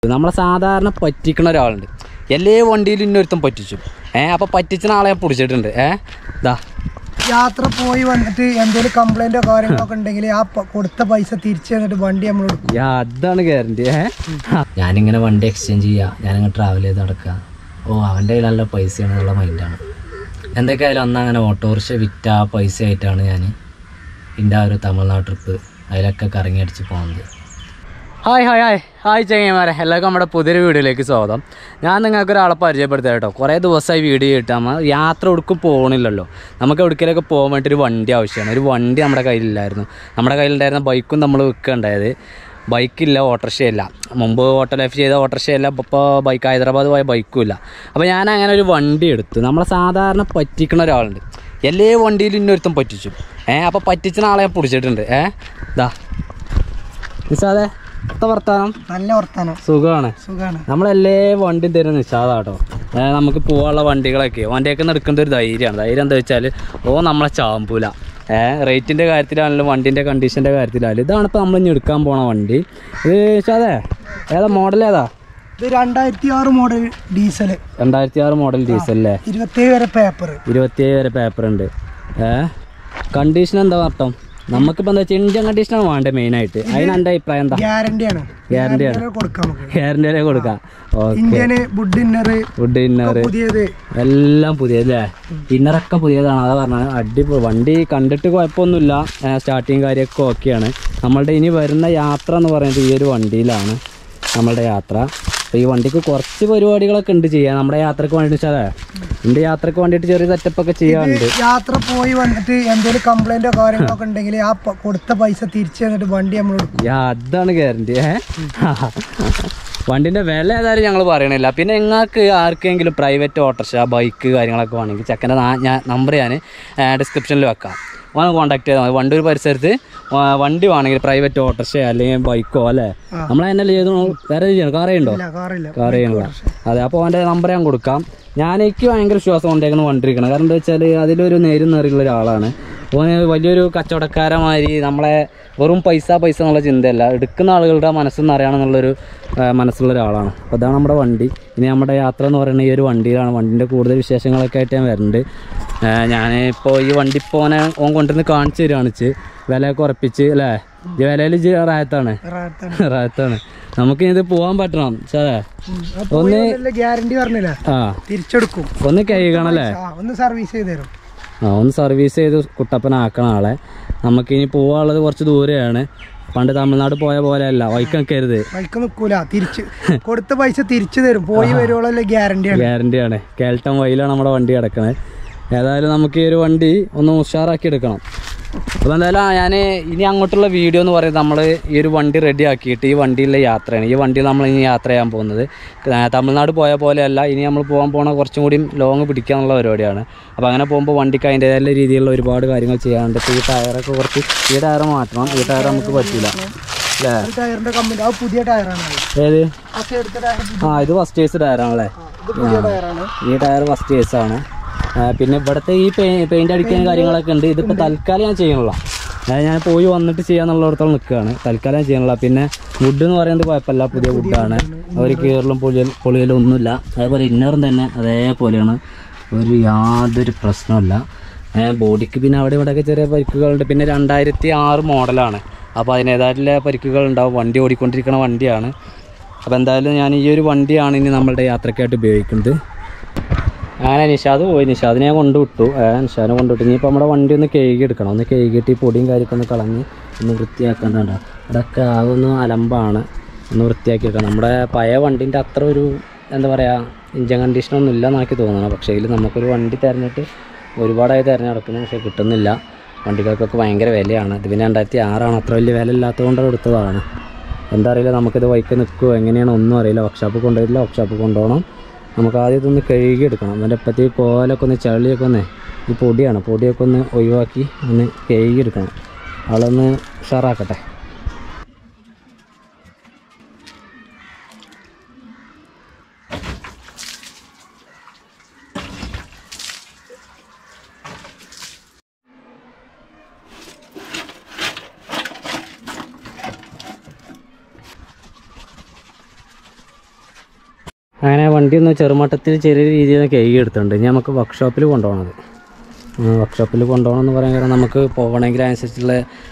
നമ്മളെ സാധാരണ പറ്റിക്കുന്ന ഒരാളുണ്ട്. എല്ലാ വണ്ടിയിലും ഇന്നൊരുത്തം പറ്റിച്ചു. അപ്പോൾ പറ്റിച്ച ആളെ ഞാൻ പിടിച്ചിട്ടുണ്ട്. ഇതാ യാത്ര പോയി വന്നിട്ട് എന്തെങ്കിലും കംപ്ലൈൻറ്റോ കാര്യങ്ങളൊക്കെ ഉണ്ടെങ്കിൽ ആ കൊടുത്ത പൈസ തിരിച്ചു തന്നിട്ട് വണ്ടി നമ്മൾ അതാണ് ഗ്യാരണ്ടി. ഞാനിങ്ങനെ വണ്ടി എക്സ്ചേഞ്ച് ചെയ്യുക, ഞാനിങ്ങനെ ട്രാവൽ ചെയ്ത് നടക്കുക. അവൻ്റെ കയ്യിൽ നല്ല പൈസയാണെന്നുള്ള മൈൻഡാണ്. എന്തൊക്കെയായാലും അന്ന് അങ്ങനെ ഓട്ടോറിക്ഷ വിറ്റ ആ പൈസ ആയിട്ടാണ് ഞാൻ എൻ്റെ ആ ഒരു തമിഴ്നാട് ട്രിപ്പ് അതിലൊക്കെ കറങ്ങി അടിച്ച് പോകുന്നത്. ഹായ് ചങ്ങന്മാരെ, എല്ലാവർക്കും നമ്മുടെ പുതിയൊരു വീഡിയോയിലേക്ക് സ്വാഗതം. ഞാൻ നിങ്ങൾക്ക് ഒരാളെ പരിചയപ്പെടുത്താം കേട്ടോ. കുറേ ദിവസമായി വീഡിയോ ഇട്ട് നമ്മൾ യാത്ര എവിടേക്കും പോകണില്ലല്ലോ. നമുക്ക് എവിടേക്കൊക്കെ പോകാൻ വേണ്ടി ഒരു വണ്ടി ആവശ്യമാണ്. ഒരു വണ്ടി നമ്മുടെ കയ്യിലില്ലായിരുന്നു. നമ്മുടെ കയ്യിലുണ്ടായിരുന്ന ബൈക്കും നമ്മൾ വിൽക്കുകയുണ്ടായത്. ബൈക്കില്ല, ഓട്ടോറിക്ഷയില്ല. മുമ്പ് ഓട്ടോ ലൈഫ് ചെയ്ത ഓട്ടോറിക്ഷയില്ല, ഇപ്പോൾ ബൈക്ക് ഹൈദരാബാദ് പോയ ബൈക്കും ഇല്ല. അപ്പോൾ ഞാൻ അങ്ങനെ ഒരു വണ്ടി എടുത്തു. നമ്മളെ സാധാരണ പറ്റിക്കുന്ന ഒരാളുണ്ട്. എല്ലാ വണ്ടിയിലും ഇന്നൊരുത്തം പറ്റിച്ചു. അപ്പോൾ പറ്റിച്ച ആളെ ഞാൻ പിടിച്ചിട്ടുണ്ട്. ഇതാ നിസാദേ, വർത്താനം നല്ല വർത്താനം, സുഖമാണ്. നമ്മളെല്ലേ വണ്ടി തരുന്ന നിഷാദാട്ടോ. നമുക്ക് പോകാനുള്ള വണ്ടിയൊക്കെ എടുക്കേണ്ട ഒരു ധൈര്യമാണ്. ധൈര്യം എന്താ വെച്ചാൽ നമ്മളെ ചാമ്പൂല. റേറ്റിൻ്റെ കാര്യത്തിലാണെങ്കിലും വണ്ടീൻ്റെ കണ്ടീഷൻ്റെ കാര്യത്തിലായാലും. ഇതാണിപ്പോൾ നമ്മൾ ഇനി എടുക്കാൻ പോണ വണ്ടി. ഇത് നിഷാദേ, ഏതാ മോഡൽ? ഏതാ ഇത്? 2006 മോഡൽ ഡീസൽ. 2006 മോഡൽ ഡീസൽ അല്ലേ? 27 വരെ പേപ്പർ ഉണ്ട്. കണ്ടീഷൻ എന്താ അർത്ഥം? നമുക്കിപ്പോൾ എന്താ വെച്ചാൽ ഇഞ്ചൻ കണ്ടീഷനാണ് വേണ്ടത് മെയിനായിട്ട്. അതിന് എൻ്റെ അഭിപ്രായം എന്താ? ഗ്യാരണ്ടിയാണ് കൊടുക്കാം. വുഡ് ഇന്നർ എല്ലാം പുതിയതല്ലേ? ഇന്നറൊക്കെ പുതിയതാണ്. അതാ പറഞ്ഞത്. അടിപൊളി വണ്ടി, കണ്ടിട്ട് കുഴപ്പമൊന്നുമില്ല. സ്റ്റാർട്ടിങ് കാര്യമൊക്കെ ഓക്കെയാണ്. നമ്മളുടെ ഇനി വരുന്ന യാത്ര എന്ന് പറയുന്നത് ഈ ഒരു വണ്ടിയിലാണ് നമ്മളുടെ യാത്ര. അപ്പോൾ ഈ വണ്ടിക്ക് കുറച്ച് പരിപാടികളൊക്കെ ഉണ്ട് ചെയ്യാൻ നമ്മുടെ യാത്രക്ക് വേണ്ടി. വെച്ചാൽ എൻ്റെ യാത്രക്ക് വേണ്ടിയിട്ട് ചെറിയ സെറ്റപ്പൊക്കെ ചെയ്യാറുണ്ട്. യാത്ര പോയി വന്നിട്ട് എന്തെങ്കിലും കംപ്ലൈൻറ്റോ കാര്യങ്ങളൊക്കെ ഉണ്ടെങ്കിൽ ആ കൊടുത്ത പൈസ തിരിച്ചു തന്നിട്ട് വണ്ടി നമ്മൾ അതാണ് ഗ്യാരണ്ടി. വണ്ടിൻ്റെ വില ഏതായാലും ഞങ്ങൾ പറയണില്ല. പിന്നെ നിങ്ങൾക്ക് ആർക്കെങ്കിലും പ്രൈവറ്റ് ഓട്ടോറിക്ഷ, ബൈക്ക് കാര്യങ്ങളൊക്കെ വേണമെങ്കിൽ ചെക്കൻ്റെ നമ്പർ ഞാൻ ഡിസ്ക്രിപ്ഷനിൽ വെക്കാം. കോൺടാക്ട് ചെയ്താൽ മതി. വണ്ടൂർ പരിസരത്ത് വണ്ടി വേണമെങ്കിൽ പ്രൈവറ്റ് ഓട്ടോറിക്ഷ അല്ലെങ്കിൽ ബൈക്കോ അല്ലേ, നമ്മളെന്നെ ചെയ്തു. വേറെ ചെയ്യണം? കാർ ചെയ്യണല്ലോ. അതെ, അപ്പോൾ അവൻ്റെ നമ്പർ ഞാൻ കൊടുക്കാം. എനിക്ക് ഭയങ്കര വിശ്വാസം കൊണ്ടേക്കുന്ന വണ്ടിയിരിക്കണം. കാരണം എന്താ വെച്ചാൽ അതിലൊരു നേരും നേറിയുള്ള ഒരാളാണ്. ഓന് വലിയൊരു കച്ചവടക്കാരമാതിരി നമ്മളെ വെറും പൈസ എന്നുള്ള ചിന്തയല്ല, എടുക്കുന്ന ആളുകളുടെ മനസ്സെന്ന് അറിയണമെന്നുള്ളൊരു മനസ്സുള്ള ഒരാളാണ്. അപ്പോൾ അതാണ് നമ്മുടെ വണ്ടി. ഇനി നമ്മുടെ യാത്ര എന്ന് പറയുന്നത് ഈ ഒരു വണ്ടിയിലാണ്. വണ്ടിൻ്റെ കൂടുതൽ വിശേഷങ്ങളൊക്കെ ആയിട്ട് ഞാൻ വരുന്നുണ്ട്. ഞാനിപ്പോൾ ഈ വണ്ടി ഓൻ കൊണ്ടുവന്ന് കാണിച്ച് തരുവാണിച്ച് വിലയൊക്കെ ഉറപ്പിച്ച് അല്ലേ? ഈ വിലയിൽ റായത്താണ്. നമുക്ക് ഇത് പോകാൻ പറ്റണം. ഒന്ന് ഗ്യാരണ്ടി പറഞ്ഞില്ല, തിരിച്ചെടുക്കും. ഒന്ന് കഴുകണല്ലേ? ഒന്ന് സർവീസ് ചെയ്ത് തരും. ഒന്ന് സർവീസ് ചെയ്ത് കുട്ടപ്പനാക്കണം ആളെ. നമുക്കിനി പോകാനുള്ളത് കുറച്ച് ദൂരെയാണ്. പണ്ട് തമിഴ്നാട് പോയ പോലെയല്ല. വൈക്ക് നിൽക്കരുത്, വൈക്ക് നിൽക്കൂല. തിരിച്ച് കൊടുത്ത പൈസ തിരിച്ചു തരും. പോയി വരുവോളല്ലേ ഗ്യാരണ്ടിയാണ്. കേൾട്ടം വഴിയിലാണ് നമ്മുടെ വണ്ടി കിടക്കുന്നത്. ഏതായാലും നമുക്ക് ഈ ഒരു വണ്ടി ഒന്ന് ഉഷാറാക്കി എടുക്കണം. അപ്പോൾ എന്തായാലും ഞാൻ ഇനി അങ്ങോട്ടുള്ള വീഡിയോ എന്ന് പറയുന്നത് നമ്മൾ ഈ ഒരു വണ്ടി റെഡി ആക്കിയിട്ട് ഈ വണ്ടിയിലെ യാത്രയാണ്. ഈ വണ്ടിയിൽ നമ്മൾ ഇനി യാത്ര ചെയ്യാൻ പോകുന്നത് തമിഴ്നാട് പോയ പോലെയല്ല. ഇനി നമ്മൾ പോകാൻ കുറച്ചും കൂടി ലോങ് പിടിക്കാനുള്ള പരിപാടിയാണ്. അപ്പോൾ അങ്ങനെ പോകുമ്പോൾ വണ്ടിക്ക് അതിൻ്റേതായ രീതിയിലുള്ള ഒരുപാട് കാര്യങ്ങൾ ചെയ്യാനുണ്ട്. ഇപ്പോൾ ഈ ടയറൊക്കെ കുറച്ച് ഈ ടയർ മാറ്റണം. ഈ ടയർ നമുക്ക് പറ്റില്ല അല്ലേ? പുതിയ ടയറാണ്. ഏത്? ഇത് ഫസ്റ്റ് ഏസ് ടയറാണല്ലേ? ഈ ടയർ ഫസ്റ്റ് ഏസാണ്. പിന്നെ ഇവിടുത്തെ ഈ പെയിൻ്റ് അടിക്കുന്ന കാര്യങ്ങളൊക്കെ ഉണ്ട്. ഇതിപ്പോൾ തൽക്കാലം ഞാൻ ചെയ്യണില്ല. ഞാൻ പോയി വന്നിട്ട് ചെയ്യാന്നുള്ളിടത്തോളം നിൽക്കുകയാണ്. തൽക്കാലം ഞാൻ ചെയ്യണില്ല. പിന്നെ വുഡ് എന്ന് പറയുന്നത് കുഴപ്പമില്ല, പുതിയ വുഡാണ്. ഒരു കീറലും പൊളിയലും ഒന്നുമില്ല. അതേപോലെ ഇന്നറും തന്നെ അതേപോലെയാണ്, യാതൊരു പ്രശ്നമില്ല. ബോഡിക്ക് പിന്നെ അവിടെ ഇവിടെയൊക്കെ ചെറിയ പരിക്കുകളുണ്ട്. പിന്നെ 2006 മോഡലാണ്. അപ്പോൾ അതിനേതായിട്ടുള്ള പരിക്കുകളുണ്ടാവും. വണ്ടി ഓടിക്കൊണ്ടിരിക്കുന്ന വണ്ടിയാണ്. അപ്പോൾ എന്തായാലും ഞാൻ ഈ ഒരു വണ്ടിയാണ് ഇനി നമ്മളുടെ യാത്രയ്ക്കായിട്ട് ഉപയോഗിക്കുന്നത്. അങ്ങനെ നിഷാദിനെ ഞാൻ കൊണ്ടുവിട്ടു. ഇനിയിപ്പോൾ നമ്മുടെ വണ്ടി ഒന്ന് കഴുകി എടുക്കണം. ഒന്ന് കഴുകിയിട്ട് ഈ പൊടിയും കാര്യമൊക്കെ ഒന്ന് കളഞ്ഞ് ഒന്ന് വൃത്തിയാക്കേണ്ടതുണ്ട്. അതൊക്കെ ആകൊന്ന് അലമ്പാണ്. ഒന്ന് വൃത്തിയാക്കി എടുക്കണം. നമ്മുടെ പഴയ വണ്ടീൻ്റെ അത്ര ഒരു എന്താ പറയുക, ഇഞ്ചൻ കണ്ടീഷനൊന്നും ഇല്ലെന്നാക്കി തോന്നണം. പക്ഷേ ഇതിൽ നമുക്കൊരു വണ്ടി തിരഞ്ഞിട്ട് ഒരുപാടായി തിരഞ്ഞെടുക്കുന്നു. പക്ഷേ കിട്ടുന്നില്ല. വണ്ടികൾക്കൊക്കെ ഭയങ്കര വിലയാണ്. ഇത് പിന്നെ 2006 അത്ര വലിയ വില ഇല്ലാത്തതുകൊണ്ട് എടുത്തതാണ്. എന്താ അറിയില്ല, നമുക്കിത് വൈക്ക് നിൽക്കുമോ എങ്ങനെയാണ് ഒന്നും അറിയില്ല. വർക്ക്ഷോപ്പ് കൊണ്ടുപോയില്ല. വർക്ക്ഷോപ്പ് കൊണ്ടുപോകണം. നമുക്ക് ആദ്യം ഇതൊന്ന് കഴുകി എടുക്കണം. അതിൻ്റെ അപ്പത്തേക്ക് കോലൊക്കെ ഒന്ന് ചളിയൊക്കെ ഒന്ന്, ഈ പൊടിയൊക്കെ ഒന്ന് ഒഴിവാക്കി ഒന്ന് കഴുകി എടുക്കണം. ആളൊന്ന് ഉഷാറാക്കട്ടെ. അങ്ങനെ വണ്ടി ഒന്ന് ചെറുമട്ടത്തിൽ ചെറിയ രീതിയിൽ കഴുകി എടുത്തിട്ടുണ്ട്. ഇനി നമുക്ക് വർക്ക്ഷോപ്പിൽ കൊണ്ടുപോകണത്. വർക്ക്ഷോപ്പിൽ കൊണ്ടുപോകണം എന്ന് പറയാൻ കാരണം നമുക്ക് പോകണമെങ്കിൽ അതിനനുസരിച്ചുള്ള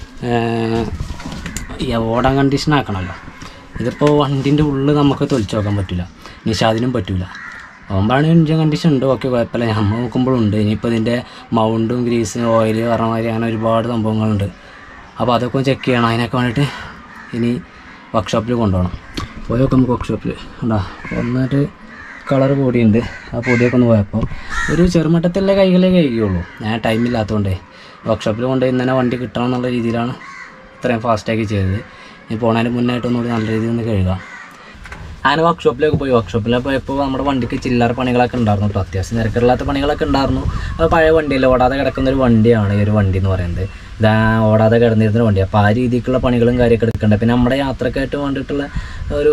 ഓടാൻ കണ്ടീഷൻ ആക്കണമല്ലോ. ഇതിപ്പോൾ വണ്ടിൻ്റെ ഉള്ളിൽ നമുക്ക് തൊലിച്ച് നോക്കാൻ പറ്റില്ല, നിഷാദിനും പറ്റില്ല. ആകുമ്പോഴാണ് എൻജിൻ കണ്ടീഷൻ ഉണ്ട്, ഓക്കെ കുഴപ്പമില്ല. നമ്മൾ നോക്കുമ്പോഴുണ്ട്. ഇനിയിപ്പോൾ ഇതിൻ്റെ മൗണ്ടും ഗ്രീസും ഓയിൽ പറഞ്ഞ മാതിരി അങ്ങനെ ഒരുപാട് സംഭവങ്ങളുണ്ട്. അപ്പോൾ അതൊക്കെ ഒന്ന് ചെക്ക് ചെയ്യണം. അതിനൊക്കെ വേണ്ടിയിട്ട് ഇനി വർക്ക്ഷോപ്പിൽ കൊണ്ടുപോകണം. പോയൊക്കെ നമുക്ക് വർക്ക്ഷോപ്പിൽ ഉണ്ടോ വന്നിട്ട് കളർ പൊടിയുണ്ട്. ആ പൊടിയൊക്കെ ഒന്ന് പോയപ്പോൾ ഒരു ചെറുമട്ടത്തിലെ കൈകളെ കഴിയുള്ളൂ. ഞാൻ ടൈമില്ലാത്തതുകൊണ്ടേ വർക്ക്ഷോപ്പിൽ കൊണ്ടുപോയി ഇന്നലെ വണ്ടി കിട്ടണം എന്നുള്ള രീതിയിലാണ് ഇത്രയും ഫാസ്റ്റാക്കി ചെയ്തത്. ഇനി പോണതിന് മുന്നായിട്ടൊന്നുകൂടി നല്ല രീതിയിൽ ഒന്ന് കഴുകാം. അങ്ങനെ വർക്ക്ഷോപ്പിലേക്ക് പോയി. വർക്ക്ഷോപ്പിലേക്ക് പോയപ്പോൾ നമ്മുടെ വണ്ടിക്ക് ചില്ലറ പണികളൊക്കെ ഉണ്ടായിരുന്നു കേട്ടോ. അത്യാവശ്യം നിരക്കില്ലാത്ത പണികളൊക്കെ ഉണ്ടായിരുന്നു. അത് പഴയ വണ്ടിയല്ല, ഓടാതെ കിടക്കുന്നൊരു വണ്ടിയാണ് ഈ ഒരു വണ്ടി എന്ന് പറയുന്നത്. ഇതാ ഓടാതെ കിടന്നിരുന്നൊരു വണ്ടി. അപ്പോൾ ആ രീതിക്കുള്ള പണികളും കാര്യമൊക്കെ എടുക്കേണ്ടത്. പിന്നെ നമ്മുടെ യാത്രക്കായിട്ട് വേണ്ടിയിട്ടുള്ള ഒരു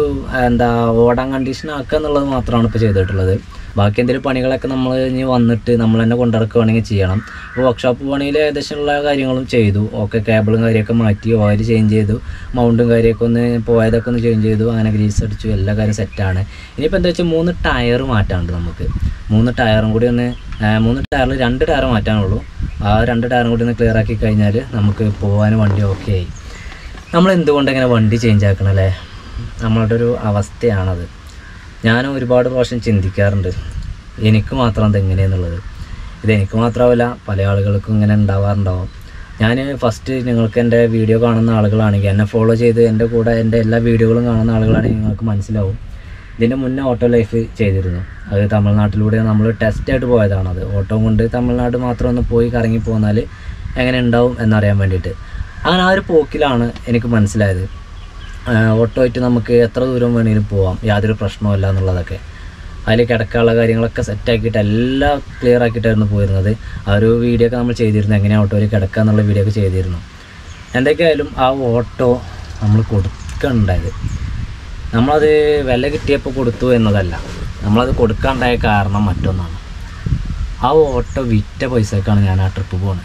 ഓടാൻ കണ്ടീഷൻ ആക്കുക എന്നുള്ളത് മാത്രമാണ് ഇപ്പോൾ ചെയ്തിട്ടുള്ളത്. ബാക്കി എന്തെങ്കിലും പണികളൊക്കെ നമ്മൾ ഇനി വന്നിട്ട് നമ്മൾ തന്നെ കൊണ്ടിറക്കുകയാണെങ്കിൽ ചെയ്യണം. അപ്പോൾ വർക്ക്ഷോപ്പ് പണിയിൽ ഏകദേശമുള്ള കാര്യങ്ങളും ചെയ്തു. ഓക്കെ, കേബിളും കാര്യമൊക്കെ മാറ്റി, ഓയിൽ ചേഞ്ച് ചെയ്തു, മൗണ്ടും കാര്യമൊക്കെ ഒന്ന് പോയതൊക്കെ ഒന്ന് ചേഞ്ച് ചെയ്തു. അങ്ങനെ ഗ്രീസ് അടിച്ചു, എല്ലാ കാര്യം സെറ്റാണ്. ഇനിയിപ്പോൾ എന്താ വെച്ചാൽ 3 ടയർ മാറ്റാനുണ്ട് നമുക്ക്. 3 ടയറും കൂടി ഒന്ന് 3 ടയറിൽ 2 ടയർ മാറ്റാനുള്ളൂ. ആ 2 ടയറും കൂടി ഒന്ന് ക്ലിയർ ആക്കി കഴിഞ്ഞാൽ നമുക്ക് പോകാൻ വണ്ടി ഓക്കെ ആയി. നമ്മൾ എന്തുകൊണ്ട് ഇങ്ങനെ വണ്ടി ചേഞ്ച് ആക്കണം അല്ലേ? നമ്മളുടെ ഒരു അവസ്ഥയാണത്. ഞാൻ ഒരുപാട് പ്രാവശ്യം ചിന്തിക്കാറുണ്ട്, എനിക്ക് മാത്രം അതെങ്ങനെയെന്നുള്ളത്. ഇതെനിക്ക് മാത്രമല്ല, പല ആളുകൾക്കും ഇങ്ങനെ ഉണ്ടാവാറുണ്ടാവും. ഞാൻ ഫസ്റ്റ് നിങ്ങൾക്ക് എൻ്റെ വീഡിയോ കാണുന്ന ആളുകളാണെങ്കിൽ, എന്നെ ഫോളോ ചെയ്ത് എൻ്റെ കൂടെ എൻ്റെ എല്ലാ വീഡിയോകളും കാണുന്ന ആളുകളാണെങ്കിൽ നിങ്ങൾക്ക് മനസ്സിലാവും. ഇതിൻ്റെ മുന്നേ ഓട്ടോ ലൈഫ് ചെയ്തിരുന്നു. അത് തമിഴ്നാട്ടിലൂടെ നമ്മൾ ടെസ്റ്റായിട്ട് പോയതാണത്. ഓട്ടോ കൊണ്ട് തമിഴ്നാട് മാത്രം ഒന്ന് പോയി കറങ്ങി പോന്നാൽ എങ്ങനെ ഉണ്ടാവും എന്നറിയാൻ വേണ്ടിയിട്ട്. അങ്ങനെ ആ ഒരു പോക്കിലാണ് എനിക്ക് മനസ്സിലായത് ഓട്ടോ ആയിട്ട് നമുക്ക് എത്ര ദൂരം വേണമെങ്കിലും പോവാം, യാതൊരു പ്രശ്നവുമില്ല എന്നുള്ളതൊക്കെ. അതിൽ കിടക്കാനുള്ള കാര്യങ്ങളൊക്കെ സെറ്റാക്കിയിട്ട് എല്ലാം ക്ലിയർ ആക്കിയിട്ടായിരുന്നു പോയിരുന്നത്. ആ ഒരു വീഡിയോ ഒക്കെ നമ്മൾ ചെയ്തിരുന്നു, എങ്ങനെയാണ് ഓട്ടോയിൽ കിടക്കുക എന്നുള്ള വീഡിയോ ഒക്കെ ചെയ്തിരുന്നു. എന്തൊക്കെയായാലും ആ ഓട്ടോ നമ്മൾ കൊടുക്കണ്ടായത്, നമ്മളത് വില കിട്ടിയപ്പോൾ കൊടുത്തു എന്നതല്ല, നമ്മളത് കൊടുക്കാണ്ടായ കാരണം മറ്റൊന്നാണ്. ആ ഓട്ടോ വിറ്റ പൈസക്കാണ് ഞാൻ ആ ട്രിപ്പ് പോകുന്നത്.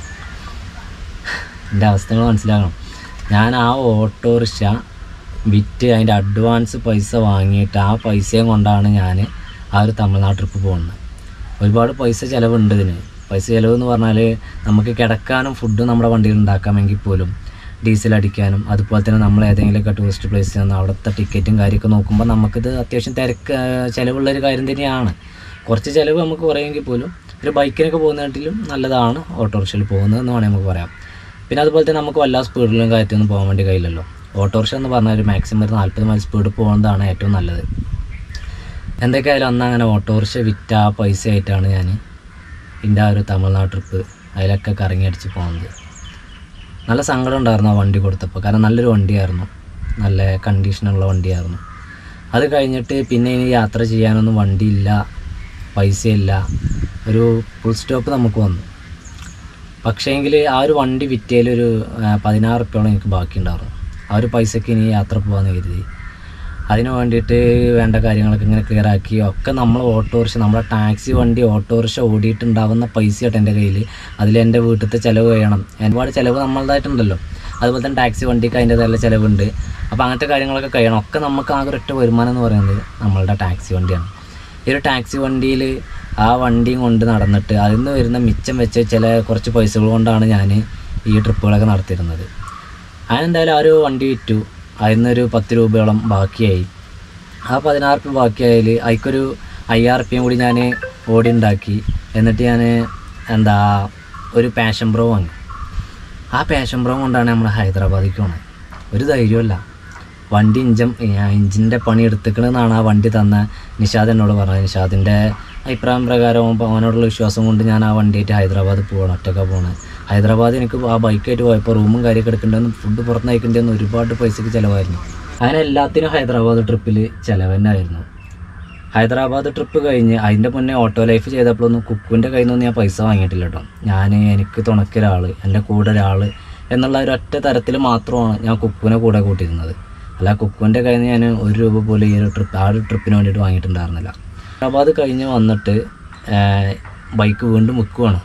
എൻ്റെ അവസ്ഥകൾ മനസ്സിലാക്കണം. ഞാൻ ആ ഓട്ടോറിക്ഷ വിറ്റ് അതിൻ്റെ അഡ്വാൻസ് പൈസ വാങ്ങിയിട്ട് ആ പൈസയും കൊണ്ടാണ് ഞാൻ ആ ഒരു തമിഴ്നാട് ട്രിപ്പ് പോകുന്നത്. ഒരുപാട് പൈസ ചിലവുണ്ട് ഇതിന്. പൈസ ചിലവെന്ന് പറഞ്ഞാൽ നമുക്ക് കിടക്കാനും ഫുഡും നമ്മുടെ വണ്ടിയിൽ ഉണ്ടാക്കാമെങ്കിൽ പോലും ഡീസൽ അടിക്കാനും, അതുപോലെ തന്നെ നമ്മൾ ഏതെങ്കിലുമൊക്കെ ടൂറിസ്റ്റ് പ്ലേസിൽ നിന്ന് അവിടുത്തെ ടിക്കറ്റും കാര്യമൊക്കെ നോക്കുമ്പോൾ നമുക്കിത് അത്യാവശ്യം ചിലവുള്ളൊരു കാര്യം തന്നെയാണ്. കുറച്ച് ചിലവ് നമുക്ക് കുറയുമെങ്കിൽ പോലും ഒരു ബൈക്കിനൊക്കെ പോകുന്നതിലും നല്ലതാണ് ഓട്ടോറിക്ഷയിൽ പോകുന്നതെന്ന് വേണമെങ്കിൽ നമുക്ക് പറയാം. പിന്നെ അതുപോലെ തന്നെ നമുക്ക് വല്ല സ്പീഡിലും കാര്യത്തൊന്നും പോകാൻ വേണ്ടി കഴിയില്ലല്ലോ. ഓട്ടോറിക്ഷ എന്ന് പറഞ്ഞാൽ ഒരു മാക്സിമം ഒരു 40 മൈൽ സ്പീഡ് പോകുന്നതാണ് ഏറ്റവും നല്ലത്. എന്തൊക്കെയായാലും അന്ന് അങ്ങനെ ഓട്ടോറിക്ഷ വിറ്റ ആ പൈസ ആയിട്ടാണ് ഞാൻ എൻ്റെ ആ ഒരു തമിഴ്നാട് ട്രിപ്പ് അതിലൊക്കെ കറങ്ങി അടിച്ച് പോകുന്നത്. നല്ല സങ്കടം ഉണ്ടായിരുന്നു ആ വണ്ടി കൊടുത്തപ്പോൾ. കാരണം നല്ലൊരു വണ്ടിയായിരുന്നു, നല്ല കണ്ടീഷനുള്ള വണ്ടിയായിരുന്നു. അത് കഴിഞ്ഞിട്ട് പിന്നെ ഇനി യാത്ര ചെയ്യാനൊന്നും വണ്ടിയില്ല, പൈസയില്ല, ഒരു ഫുൾ സ്റ്റോപ്പ് നമുക്ക് വന്നു. പക്ഷേങ്കിൽ ആ ഒരു വണ്ടി വിറ്റയിലൊരു 16 റുപ്യോളം എനിക്ക് ബാക്കിയുണ്ടായിരുന്നു. ആ ഒരു പൈസയ്ക്ക് ഇനി യാത്ര പോകാമെന്ന് കരുതി. അതിന് വേണ്ടിയിട്ട് വേണ്ട കാര്യങ്ങളൊക്കെ ഇങ്ങനെ ക്ലിയർ ആക്കി ഒക്കെ നമ്മൾ ഓട്ടോറിക്ഷ, നമ്മുടെ ടാക്സി വണ്ടി ഓട്ടോറിക്ഷ ഓടിയിട്ടുണ്ടാവുന്ന പൈസ കേട്ടോ എൻ്റെ കയ്യിൽ. അതിലെൻ്റെ വീട്ടിലത്തെ ചിലവ് കഴിയണം, ഒരുപാട് ചിലവ് നമ്മളതായിട്ടുണ്ടല്ലോ. അതുപോലെ തന്നെ ടാക്സി വണ്ടിക്ക് അതിൻ്റെതായ ചിലവുണ്ട്. അപ്പോൾ അങ്ങനത്തെ കാര്യങ്ങളൊക്കെ കഴിയണം. ഒക്കെ നമുക്ക് ആകെ ഒരൊറ്റ വരുമാനം എന്ന് പറയുന്നത് നമ്മളുടെ ടാക്സി വണ്ടിയാണ്. ഈ ഒരു ടാക്സി വണ്ടിയിൽ ആ വണ്ടിയും കൊണ്ട് നടന്നിട്ട് അതിൽ നിന്ന് വരുന്ന മിച്ചം വെച്ച് കുറച്ച് പൈസകൾ കൊണ്ടാണ് ഞാൻ ഈ ട്രിപ്പുകളൊക്കെ നടത്തിയിരുന്നത്. അതിനെന്തായാലും ആ ഒരു വണ്ടി വിറ്റു. അതിൽ നിന്നൊരു 10 രൂപയോളം ബാക്കിയായി. ആ 16 റുപ്യ ബാക്കിയായാൽ അതിക്കൊരു 5000 റുപ്യയും കൂടി ഞാൻ ഓടി ഉണ്ടാക്കി. എന്നിട്ട് ഞാൻ ഒരു പാഷൻ പ്രോ വാങ്ങി. ആ പാഷൻ പ്രോ കൊണ്ടാണ് നമ്മൾ ഹൈദരാബാദിലേക്ക് പോണത്. ഒരു ധൈര്യമല്ല, വണ്ടി ഇഞ്ചിൻ്റെ പണി എടുത്തിക്കണമെന്നാണ് ആ വണ്ടി തന്ന നിഷാദ് എന്നോട് പറഞ്ഞത്. നിഷാദിൻ്റെ അഭിപ്രായം പ്രകാരം അവനോടുള്ള വിശ്വാസം കൊണ്ട് ഞാൻ ആ വണ്ടിയായിട്ട് ഹൈദരാബാദ് പോകണം, ഒറ്റയ്ക്കാണ് പോകുന്നത്. ഹൈദരാബാദ് എനിക്ക് ആ ബൈക്കായിട്ട് പോയപ്പോൾ റൂമും കാര്യമൊക്കെ എടുക്കേണ്ടതെന്ന്, ഫുഡ് പുറത്ത് നയിക്കേണ്ടതെന്ന് ഒരുപാട് പൈസയ്ക്ക് ചിലവായിരുന്നു. അങ്ങനെ എല്ലാത്തിനും ഹൈദരാബാദ് ട്രിപ്പിൽ ചിലവ് തന്നെ ആയിരുന്നു. ഹൈദരാബാദ് ട്രിപ്പ് കഴിഞ്ഞ് അതിൻ്റെ മുന്നേ ഓട്ടോ ലൈഫ് ചെയ്തപ്പോഴൊന്നും കുക്കുവിൻ്റെ കയ്യിൽ നിന്നൊന്നും ഞാൻ പൈസ വാങ്ങിയിട്ടില്ല കേട്ടോ. എനിക്ക് തുണക്കൊരാൾ, എൻ്റെ കൂടെ ഒരാൾ എന്നുള്ള ഒരു ഒറ്റ തരത്തിൽ മാത്രമാണ് ഞാൻ കുക്കുവിനെ കൂടെ കൂട്ടിയിരുന്നത്. അല്ല കുക്കുവിൻ്റെ കയ്യിൽ നിന്ന് ഞാൻ 1 രൂപ പോലും ഈ ഒരു ആ ഒരു ട്രിപ്പിന് വേണ്ടിയിട്ട് വാങ്ങിയിട്ടുണ്ടായിരുന്നില്ല. ഹൈദരാബാദ് കഴിഞ്ഞ് വന്നിട്ട് ബൈക്ക് വീണ്ടും വിൽക്കുവാണ്.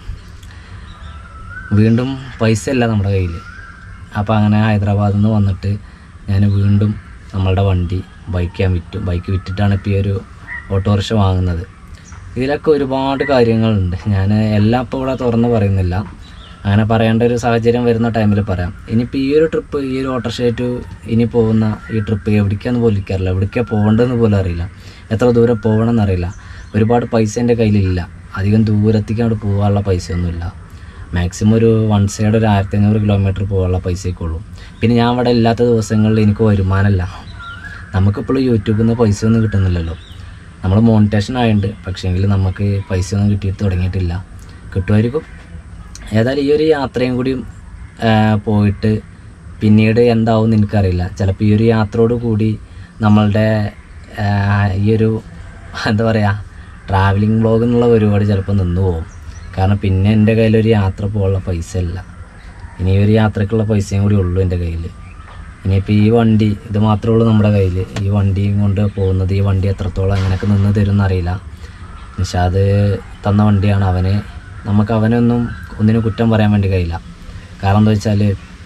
വീണ്ടും പൈസ ഇല്ല നമ്മുടെ കയ്യിൽ. അപ്പോൾ അങ്ങനെ ഹൈദരാബാദിൽ നിന്ന് വന്നിട്ട് ഞാൻ വീണ്ടും നമ്മളുടെ വണ്ടി ബൈക്ക് ഞാൻ വിറ്റു. ബൈക്ക് വിറ്റിട്ടാണ് ഇപ്പോൾ ഈ ഒരു ഓട്ടോറിക്ഷ വാങ്ങുന്നത്. ഇതിലൊക്കെ ഒരുപാട് കാര്യങ്ങളുണ്ട്. ഞാൻ എല്ലാം ഇപ്പോൾ ഇവിടെ തുറന്ന് പറയുന്നില്ല, അങ്ങനെ പറയേണ്ട ഒരു സാഹചര്യം വരുന്ന ടൈമിൽ പറയാം. ഇനിയിപ്പോൾ ഈ ഒരു ട്രിപ്പ്, ഈ ഒരു ഓട്ടോറിക്ഷയായിട്ട് ഇനി പോകുന്ന ഈ ട്രിപ്പ് എവിടേക്കാന്ന് പോലും എനിക്കറിയില്ല, എവിടേക്കാണ് പോകേണ്ടതെന്ന് പോലും അറിയില്ല, എത്ര ദൂരം പോകണമെന്ന് അറിയില്ല. ഒരുപാട് പൈസ എൻ്റെ കയ്യിലില്ല, അധികം ദൂരത്തേക്ക് അവിടെ പോകാനുള്ള പൈസയൊന്നുമില്ല. മാക്സിമം ഒരു വൺ സൈഡ് ഒരു 1500 കിലോമീറ്റർ പോകാനുള്ള പൈസയൊക്കെ ഉള്ളൂ. പിന്നെ ഞാൻ ഇവിടെ ഇല്ലാത്ത ദിവസങ്ങളിൽ എനിക്ക് വരുമാനമല്ല. നമുക്കിപ്പോഴും യൂട്യൂബിൽ നിന്ന് പൈസ ഒന്നും കിട്ടുന്നില്ലല്ലോ, നമ്മൾ മോണിറ്റേഷൻ ആയതുകൊണ്ട്. പക്ഷേങ്കിൽ നമുക്ക് പൈസ ഒന്നും കിട്ടിയിട്ട് തുടങ്ങിയിട്ടില്ല, കിട്ടുമായിരിക്കും. ഏതായാലും ഈ ഒരു യാത്രയും കൂടി പോയിട്ട് പിന്നീട് എന്താവും എന്ന് എനിക്കറിയില്ല. ചിലപ്പോൾ ഈ ഒരു യാത്രയോട് കൂടി നമ്മളുടെ ഈ ഒരു എന്താ പറയുക ട്രാവലിംഗ് വ്ളോഗ് എന്നുള്ള പരിപാടി ചിലപ്പോൾ നിന്ന് പോകും. കാരണം പിന്നെ എൻ്റെ കയ്യിലൊരു യാത്ര പോകാനുള്ള പൈസ ഇല്ല. ഇനി ഒരു യാത്രയ്ക്കുള്ള പൈസയും കൂടി ഉള്ളൂ എൻ്റെ കയ്യിൽ. ഇനിയിപ്പോൾ ഈ വണ്ടി ഇത് മാത്രമേ ഉള്ളൂ നമ്മുടെ കയ്യിൽ. ഈ വണ്ടിയും കൊണ്ട് പോകുന്നത്, ഈ വണ്ടി എത്രത്തോളം അങ്ങനെയൊക്കെ നിന്ന് തരുമെന്നറിയില്ല. നിഷാദ് തന്ന വണ്ടിയാണ്. അവനൊന്നും ഒന്നിനും കുറ്റം പറയാൻ വേണ്ടി കഴിയില്ല. കാരണം എന്താ വെച്ചാൽ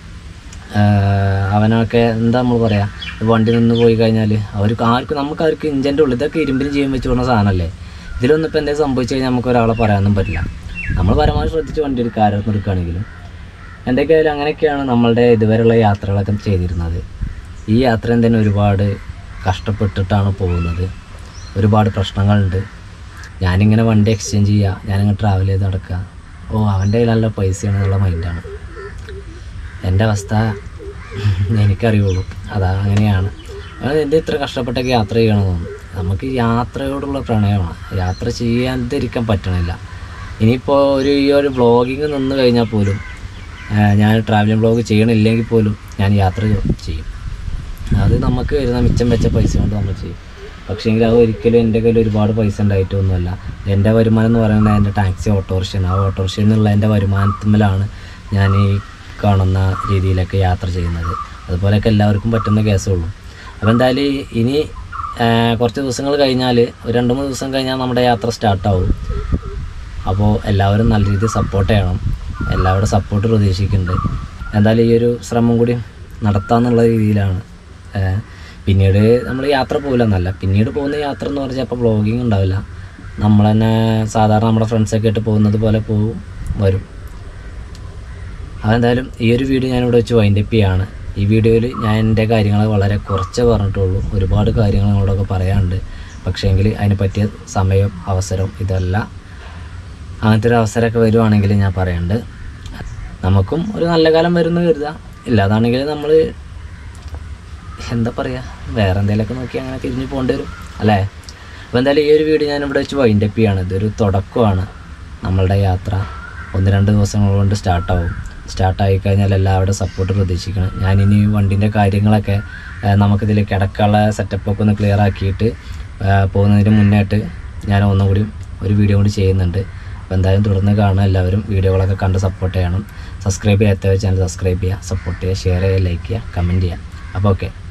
അവനൊക്കെ എന്താ നമ്മൾ പറയുക, വണ്ടി നിന്ന് പോയി കഴിഞ്ഞാൽ നമുക്കാർക്ക് ഇഞ്ചിൻ്റെ ഉള്ളിൽ ഇതൊക്കെ ഇരുമ്പിന് ചെയ്യാൻ വെച്ച് കൊടുക്കുന്ന സാധനമല്ലേ. ഇതിലൊന്നും ഇപ്പോൾ എന്തെങ്കിലും സംഭവിച്ചു കഴിഞ്ഞാൽ നമുക്ക് ഒരാളെ പറയാനൊന്നും പറ്റില്ല. നമ്മൾ പരമാവധി ശ്രദ്ധിച്ച് വണ്ടി എടുക്കുകയാണെങ്കിലും എന്തൊക്കെയായാലും അങ്ങനെയൊക്കെയാണ് നമ്മളുടെ ഇതുവരെയുള്ള യാത്രകളൊക്കെ ചെയ്തിരുന്നത്. ഈ യാത്രയും തന്നെ ഒരുപാട് കഷ്ടപ്പെട്ടിട്ടാണ് പോകുന്നത്. ഒരുപാട് പ്രശ്നങ്ങളുണ്ട്. ഞാനിങ്ങനെ വണ്ടി എക്സ്ചേഞ്ച് ചെയ്യുക, ഞാനിങ്ങനെ ട്രാവൽ ചെയ്ത് നടക്കുക, അവൻ്റെ കയ്യിൽ നല്ല പൈസയാണെന്നുള്ള മൈൻഡാണ്. എൻ്റെ അവസ്ഥ എനിക്കറിയുള്ളൂ, അങ്ങനെയാണ്. എന്ത് ഇത്ര കഷ്ടപ്പെട്ടൊക്കെ യാത്ര ചെയ്യണമെന്ന്. നമുക്ക് യാത്രയോടുള്ള പ്രണയമാണ്, യാത്ര ചെയ്യാതിരിക്കാൻ പറ്റണില്ല. ഇനിയിപ്പോൾ ഈ ഒരു വ്ളോഗിങ് നിന്ന് കഴിഞ്ഞാൽ പോലും, ഞാൻ ട്രാവലിംഗ് വ്ളോഗ് ചെയ്യണില്ലെങ്കിൽ പോലും ഞാൻ യാത്ര ചെയ്യും. അത് നമുക്ക് വരുന്ന മിച്ചം വെച്ച പൈസ കൊണ്ട് നമ്മൾ ചെയ്യും. പക്ഷേങ്കിൽ അത് ഒരിക്കലും എൻ്റെ കയ്യിൽ ഒരുപാട് പൈസ ഉണ്ടായിട്ടൊന്നുമല്ല. എൻ്റെ വരുമാനം എന്ന് പറയുന്നത് എൻ്റെ ടാക്സി ഓട്ടോറിക്ഷയാണ്. ആ ഓട്ടോറിക്ഷയിൽ നിന്നുള്ള എൻ്റെ വരുമാനത്തിന്മേലാണ് ഞാൻ ഈ കാണുന്ന രീതിയിലൊക്കെ യാത്ര ചെയ്യുന്നത്. അതുപോലെയൊക്കെ എല്ലാവർക്കും പറ്റുന്ന കേസുള്ളൂ. അപ്പോൾ എന്തായാലും ഇനി കുറച്ച് ദിവസങ്ങൾ കഴിഞ്ഞാൽ, ഒരു 2-3 ദിവസം കഴിഞ്ഞാൽ നമ്മുടെ യാത്ര സ്റ്റാർട്ടാവും. അപ്പോൾ എല്ലാവരും നല്ല രീതിയിൽ സപ്പോർട്ട് ചെയ്യണം. എല്ലാവരുടെ സപ്പോർട്ട് പ്രതീക്ഷിക്കുന്നുണ്ട്. എന്തായാലും ഈ ഒരു ശ്രമം കൂടി നടത്താമെന്നുള്ള രീതിയിലാണ്. പിന്നീട് നമ്മൾ യാത്ര പോകില്ല എന്നല്ല, പിന്നീട് പോകുന്ന യാത്ര എന്ന് പറഞ്ഞാൽ അപ്പോൾ വ്ളോഗിങ് ഉണ്ടാവില്ല. നമ്മൾ തന്നെ സാധാരണ നമ്മുടെ ഫ്രണ്ട്സൊക്കെ ആയിട്ട് പോകുന്നത് പോലെ വരും. അതെന്തായാലും ഈ ഒരു വീഡിയോ ഞാനിവിടെ വെച്ച് വൈൻഡപ്പ് ചെയ്യാണ്. ഈ വീഡിയോയിൽ ഞാൻ എൻ്റെ കാര്യങ്ങൾ വളരെ കുറച്ചേ പറഞ്ഞിട്ടുള്ളൂ. ഒരുപാട് കാര്യങ്ങൾ നിങ്ങളോടൊക്കെ പറയാനുണ്ട്. പക്ഷേങ്കിൽ അതിന് പറ്റിയ സമയം, അവസരം ഇതല്ല. അങ്ങനത്തെ ഒരു അവസരമൊക്കെ വരുവാണെങ്കിൽ ഞാൻ പറയുന്നുണ്ട്. നമുക്കും ഒരു നല്ല കാലം വരുമെന്ന് കരുതാം. ഇല്ലാതാണെങ്കിൽ നമ്മൾ എന്താ പറയുക, വേറെ എന്തെങ്കിലുമൊക്കെ നോക്കി അങ്ങനെ തിരിഞ്ഞ് പോകേണ്ടി വരും അല്ലേ. അപ്പോൾ എന്തായാലും ഈ ഒരു വീഡിയോ ഞാനിവിടെ വെച്ച് വൈൻഡപ്പ് ചെയ്യാണ്. ഇതൊരു തുടക്കമാണ് നമ്മളുടെ യാത്ര. 1-2 ദിവസങ്ങൾ കൊണ്ട് സ്റ്റാർട്ടായി കഴിഞ്ഞാൽ എല്ലാവരുടെ സപ്പോർട്ട് പ്രതീക്ഷിക്കണം. ഞാനിനി വണ്ടിൻ്റെ കാര്യങ്ങളൊക്കെ നമുക്കിതിൽ കിടക്കാനുള്ള സെറ്റപ്പൊക്കെ ഒന്ന് ക്ലിയർ ആക്കിയിട്ട് പോകുന്നതിന് മുന്നായിട്ട് ഞാൻ ഒന്നുകൂടി ഒരു വീഡിയോ കൂടി ചെയ്യുന്നുണ്ട്. അപ്പോൾ എന്തായാലും തുടർന്ന് കാണുക. എല്ലാവരും വീഡിയോകളൊക്കെ കണ്ട് സപ്പോർട്ട് ചെയ്യണം. സബ്സ്ക്രൈബ് ചെയ്യാത്തവർ ചാനൽ സബ്സ്ക്രൈബ് ചെയ്യുക, സപ്പോർട്ട് ചെയ്യുക, ഷെയർ ചെയ്യുക, ലൈക്ക് ചെയ്യുക, കമൻറ്റ് ചെയ്യുക. അപ്പോൾ ഓക്കെ.